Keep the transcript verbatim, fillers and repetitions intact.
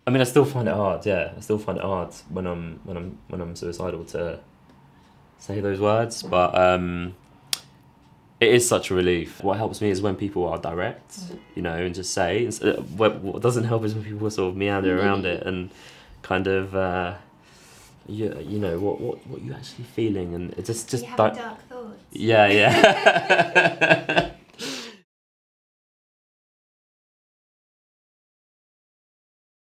I mean, I still find it hard. Yeah, I still find it hard when I'm when I'm when I'm suicidal to say those words. But um, it is such a relief. What helps me is when people are direct, you know, and just say. What what doesn't help is when people sort of meander around it and kind of, uh, you, you know, what what what you actually feeling, and it just just you have don't. dark thoughts. Yeah, yeah.